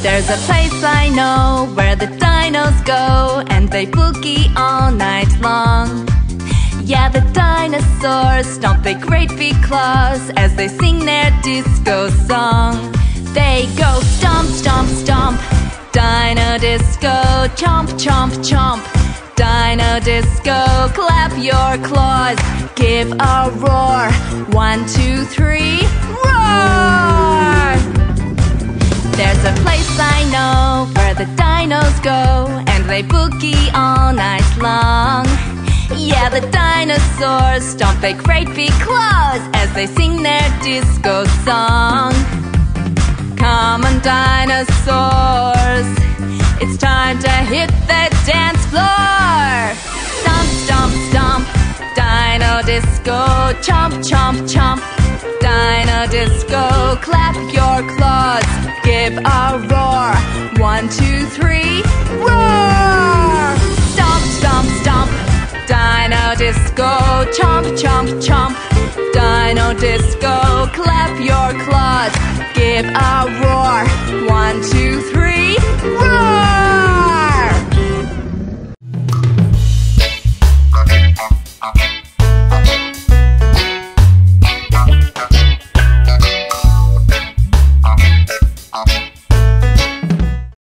There's a place I know where the dinos go, and they boogie all night long. Yeah, the dinosaurs stomp their great big claws as they sing their disco song. They go stomp, stomp, stomp, Dino Disco, chomp, chomp, chomp, Dino Disco, clap your claws, give a roar, 1, 2, 3, roar! There's a place I know where the dinos go, and they boogie all night long. Yeah, the dinosaurs stomp their great big claws as they sing their disco song. Come on, dinosaurs, it's time to hit the dance floor. Stomp, stomp, stomp, Dino Disco, chomp, chomp, chomp, Dino Disco, clap your claws, give a roar, 1, 2, 3, roar! Stomp, stomp, stomp, Dino Disco, chomp, chomp, chomp, Dino Disco, clap your claws, give a roar,